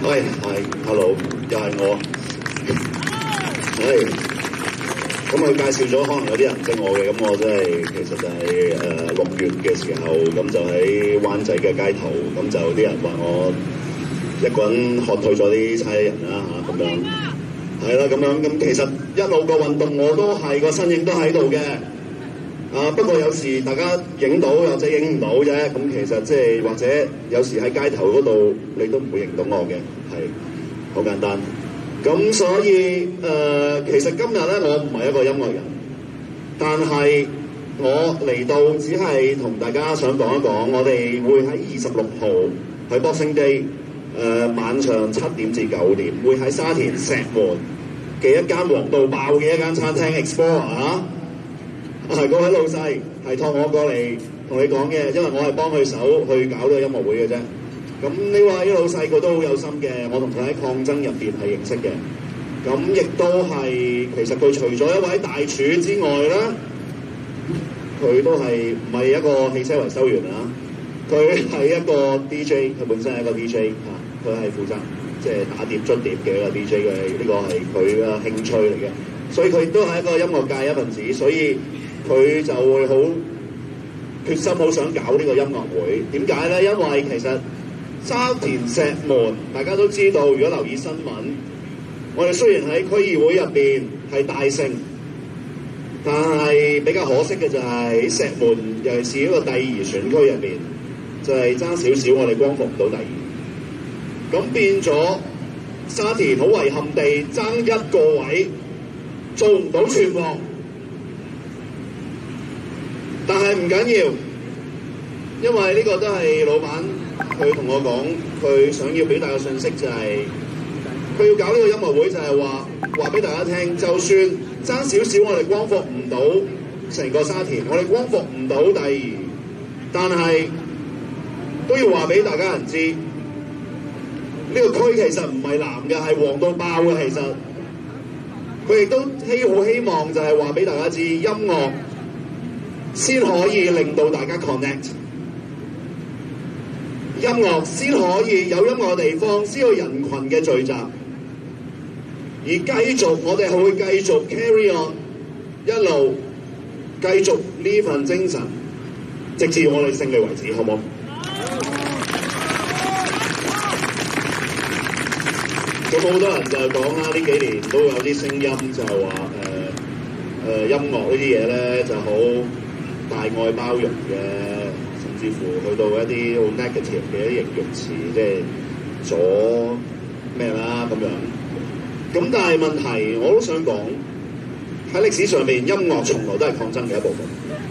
Hello， 又係我。咁佢介紹咗，可能有啲人唔識我嘅，咁我真係其實就係6月嘅時候，咁就喺灣仔嘅街頭，咁就啲人話我一個人喝退咗啲差人啦嚇，咁樣係啦，咁樣咁其實一路個運動我都係個身影都喺度嘅。不過有時大家影到或者影唔到啫，咁其實即係或者有時喺街頭嗰度你都唔會認到我嘅，係好簡單。咁所以其實今日咧我唔係一個音樂人，但係我嚟到只係同大家想講一講，我哋會喺26號喺 Boxing Day 晚上7點至9點，會喺沙田石門嘅一間黃到爆嘅一間餐廳 Explorer 啊！係嗰位老細係託我過嚟同你講嘅，因為我係幫佢手去搞呢個音樂會嘅啫。咁呢位老細佢都好有心嘅，我同佢喺抗爭入邊係認識嘅。咁亦都係其實佢除咗一位大廚之外咧，佢都係唔係一個汽車維修員啊？佢係一個 DJ， 佢本身係一個 DJ 嚇，佢係負責即係打碟捽碟嘅一個 DJ 嘅，呢個係佢嘅興趣嚟嘅。所以佢亦都係一個音樂界一份子，所以佢就會好決心，好想搞呢個音樂會。點解咧？因為其實沙田石門大家都知道，如果留意新聞，我哋雖然喺區議會入邊係大勝，但係比較可惜嘅就係石門，尤其是呢個第2選區入邊，就係爭少少，我哋光復唔到第2。咁變咗沙田好遺憾地爭一個位，做唔到全王。但係唔緊要，因為呢個都係老闆佢同我講，佢想要表達嘅信息就係、佢要搞呢個音樂會，就係話俾大家聽，就算爭少少我哋光復唔到成個沙田，我哋光復唔到第2，但係都要話俾大家人知，呢個區其實唔係藍嘅，係黃到爆嘅。其實佢亦都好希望就係話俾大家知，音樂先可以令到大家 connect， 音樂先可以有音樂嘅地方，先有人群嘅聚集，而繼續我哋係會繼續 carry on， 一路繼續呢份精神，直至我哋勝利為止，好唔好？咁好多人就係講啦，呢幾年都有啲聲音就係話音樂呢啲嘢咧就好大愛包容嘅，甚至乎去到一啲好 negative 嘅一啲形容詞，即係左咩啦咁樣。咁但係問題我都想講，喺歷史上面，音樂從來都係抗爭嘅一部分。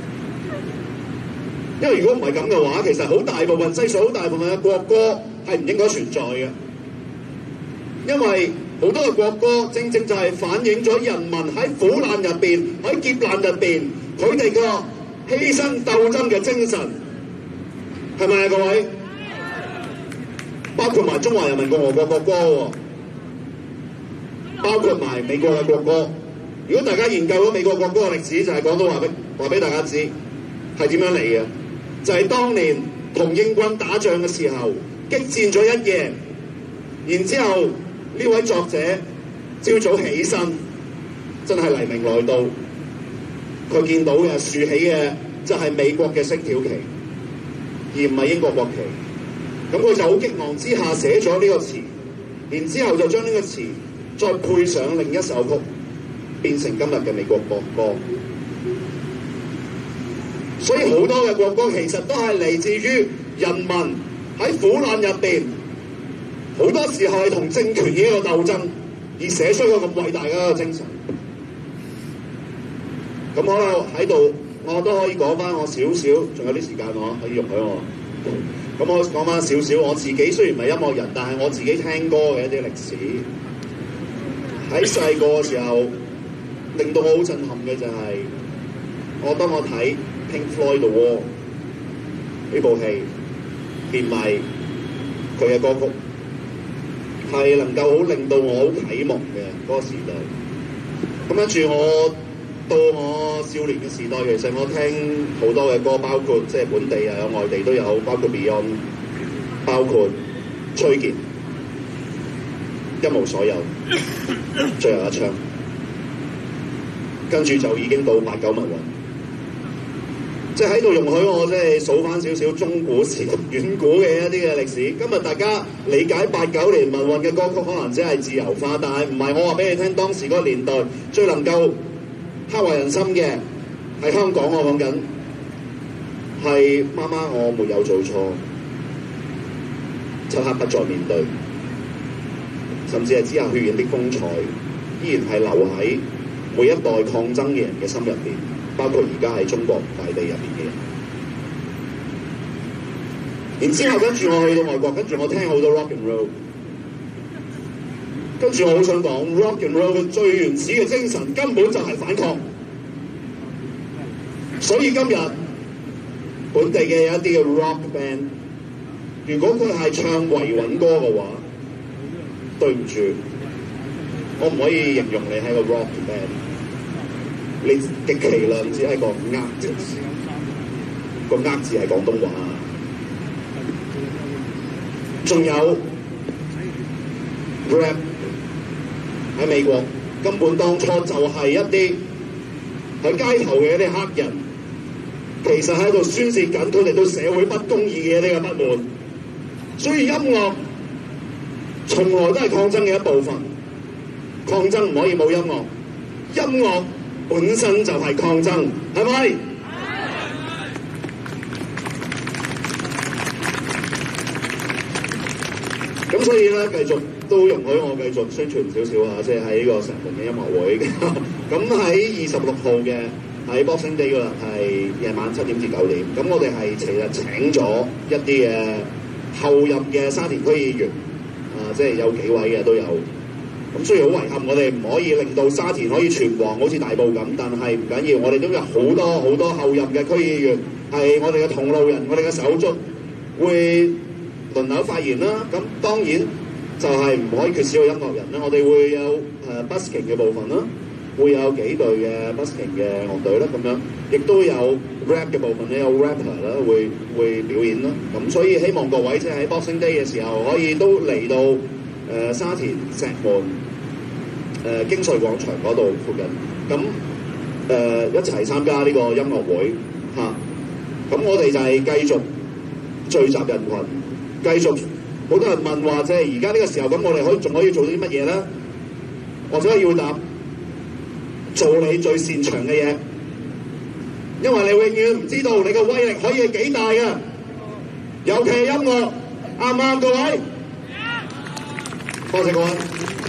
因為如果唔係咁嘅話，其實好大部分嘅國歌係唔應該存在嘅。因為好多嘅國歌正正就係反映咗人民喺苦難入邊、喺劫難入邊，佢哋個犧牲鬥爭嘅精神，係咪啊各位？包括埋中華人民共和國國歌喎，包括埋美國嘅國歌。如果大家研究咗美國國歌嘅歷史，就係講到話俾大家知係點樣嚟嘅，就係當年同英軍打仗嘅時候，激戰咗一夜，然之後呢位作者朝早起身，真係黎明來到，佢見到嘅豎起嘅就係美國嘅星條旗，而唔係英國國旗。咁佢就好激昂之下寫咗呢個詞，然之後就將呢個詞再配上另一首曲，變成今日嘅美國國歌。所以好多嘅國歌其實都係嚟自於人民喺苦難入邊，好多時候係同政權嘅一個鬥爭，而寫出一個咁偉大嘅一個精神。咁我喺度，我都可以講翻我少少，仲有啲時間我可以容許我。咁我講翻少少，我自己雖然唔係音樂人，但係我自己聽歌嘅一啲歷史。喺細個嘅時候，令到我好震撼嘅就係、當我睇 Pink Floyd The Wall 呢部戲，連埋佢嘅歌曲，係能夠好令到我好啟蒙嘅嗰個時代。咁跟住我到我少年嘅時代，其實我聽好多嘅歌，包括即係本地又有外地都有，包括 Beyond， 包括崔健。 一無所有，最後一槍，跟住就已經到八九民運。即係喺度容許我即係數翻少少中古時遠古嘅一啲嘅歷史。今日大家理解89年民運嘅歌曲，可能只係自由化，但係唔係我話俾你聽，當時嗰個年代最能夠刻畫人心嘅係香港。我講緊係媽媽，我沒有做錯，漆黑不再面對，甚至係之下血染的風采，依然係留喺每一代抗爭嘅人嘅心入邊。包括而家喺中國大地入面嘅人，然之後跟住我去到外國，跟住我聽好多 rock and roll， 跟住我好想講 rock and roll 嘅最原始嘅精神根本就係反抗。所以今日本地嘅一啲嘅 rock band， 如果佢係唱維穩歌嘅話，對唔住，我唔可以形容你係個 rock band。你極其量只係個呃字，個呃字係廣東話。仲有 rap 喺美國，根本當初就係一啲喺街頭嘅一啲黑人，其實喺度宣泄緊佢哋對社會不公義嘅呢個不滿。所以音樂從來都係抗爭嘅一部分，抗爭唔可以冇音樂，音樂本身就係抗爭，係咪？咁所以咧，繼續都容許我繼續宣傳少少嚇，即係喺呢個石門嘅音樂會。咁喺26號嘅喺 Boxing Day 嗰日係夜晚7點至9點。咁我哋係其實請咗一啲嘅後任嘅沙田區議員，即係有幾位嘅都有。咁雖然好遺憾，我哋唔可以令到沙田可以全黃好似大埔咁，但係唔緊要，我哋都有好多好多後任嘅區議員係我哋嘅同路人，我哋嘅手足會輪流發言啦。咁當然就係唔可以缺少個音樂人啦。我哋會有busking 嘅部分啦，會有幾隊嘅 busking 嘅樂隊啦，咁樣亦都有 rap 嘅部分咧，有 rapper 啦，會表演啦。咁所以希望各位即係喺 Boxing Day 嘅時候可以都嚟到沙田石門京穗廣場嗰度附近，咁一齊參加呢個音樂會嚇。咁我哋就係繼續聚集人群，繼續好多人問話，即係而家呢個時候咁，我哋仲可以做啲乜嘢咧？或者要答做你最擅長嘅嘢，因為你永遠唔知道你嘅威力可以係幾大嘅，尤其係音樂，啱唔啱各位？多謝各位。